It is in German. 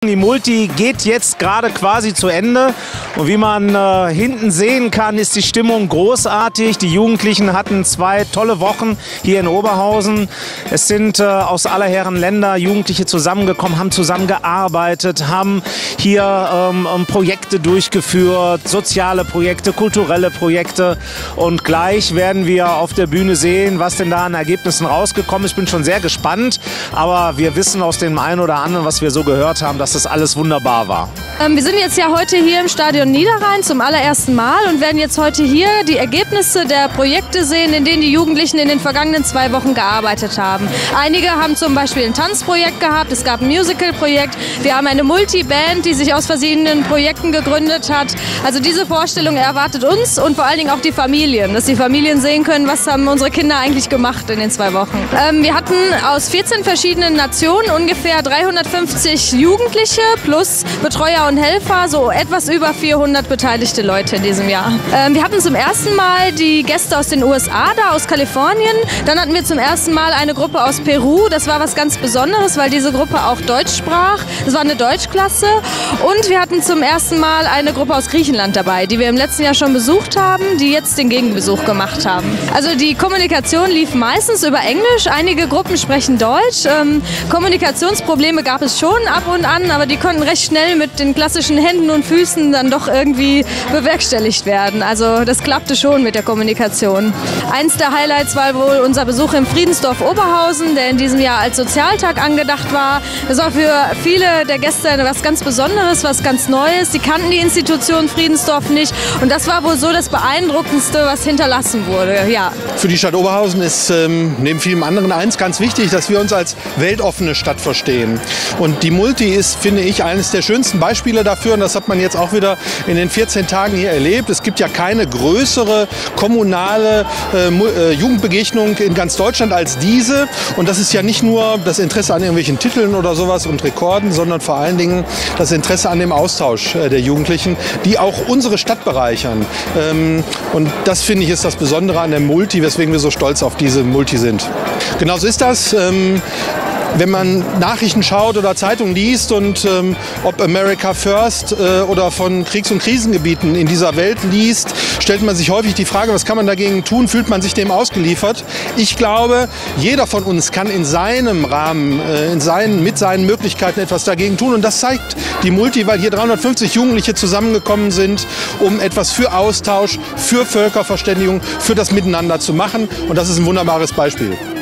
Die Multi geht jetzt gerade quasi zu Ende und wie man hinten sehen kann, ist die Stimmung großartig. Die Jugendlichen hatten 2 tolle Wochen hier in Oberhausen. Es sind aus aller Herren Länder Jugendliche zusammengekommen, haben zusammengearbeitet, haben hier Projekte durchgeführt, soziale Projekte, kulturelle Projekte, und gleich werden wir auf der Bühne sehen, was denn da an Ergebnissen rausgekommen ist. Ich bin schon sehr gespannt, aber wir wissen aus dem einen oder anderen, was wir so gehört haben, dass das alles wunderbar war. Wir sind jetzt ja heute hier im Stadion Niederrhein zum allerersten Mal und werden jetzt heute hier die Ergebnisse der Projekte sehen, in denen die Jugendlichen in den vergangenen 2 Wochen gearbeitet haben. Einige haben zum Beispiel ein Tanzprojekt gehabt, es gab ein Musical-Projekt, wir haben eine Multiband, die sich aus verschiedenen Projekten gegründet hat. Also diese Vorstellung erwartet uns und vor allen Dingen auch die Familien, dass die Familien sehen können, was haben unsere Kinder eigentlich gemacht in den 2 Wochen. Wir hatten aus 14 verschiedenen Nationen ungefähr 350 Jugendliche plus Betreuer und Helfer, so etwas über 400 beteiligte Leute in diesem Jahr. Wir hatten zum ersten Mal die Gäste aus den USA da, aus Kalifornien. Dann hatten wir zum ersten Mal eine Gruppe aus Peru. Das war was ganz Besonderes, weil diese Gruppe auch Deutsch sprach. Das war eine Deutschklasse. Und wir hatten zum ersten Mal eine Gruppe aus Griechenland dabei, die wir im letzten Jahr schon besucht haben, die jetzt den Gegenbesuch gemacht haben. Also die Kommunikation lief meistens über Englisch. Einige Gruppen sprechen Deutsch. Kommunikationsprobleme gab es schon ab und an, aber die konnten recht schnell mit den klassischen Händen und Füßen dann doch irgendwie bewerkstelligt werden. Also das klappte schon mit der Kommunikation. Eins der Highlights war wohl unser Besuch im Friedensdorf Oberhausen, der in diesem Jahr als Sozialtag angedacht war. Das war für viele der Gäste was ganz Besonderes, was ganz Neues. Sie kannten die Institution Friedensdorf nicht und das war wohl so das Beeindruckendste, was hinterlassen wurde. Ja. Für die Stadt Oberhausen ist neben vielem anderen eins ganz wichtig, dass wir uns als weltoffene Stadt verstehen. Und die Multi ist, finde ich, eines der schönsten Beispiele dafür, und das hat man jetzt auch wieder in den 14 Tagen hier erlebt. Es gibt ja keine größere kommunale Jugendbegegnung in ganz Deutschland als diese. Und das ist ja nicht nur das Interesse an irgendwelchen Titeln oder sowas und Rekorden, sondern vor allen Dingen das Interesse an dem Austausch der Jugendlichen, die auch unsere Stadt bereichern. Und das, finde ich, ist das Besondere an der Multi, weswegen wir so stolz auf diese Multi sind. Genauso ist das. Wenn man Nachrichten schaut oder Zeitungen liest und ob America First oder von Kriegs- und Krisengebieten in dieser Welt liest, stellt man sich häufig die Frage, was kann man dagegen tun? Fühlt man sich dem ausgeliefert? Ich glaube, jeder von uns kann in seinem Rahmen, mit seinen Möglichkeiten etwas dagegen tun. Und das zeigt die Multi, weil hier 350 Jugendliche zusammengekommen sind, um etwas für Austausch, für Völkerverständigung, für das Miteinander zu machen. Und das ist ein wunderbares Beispiel.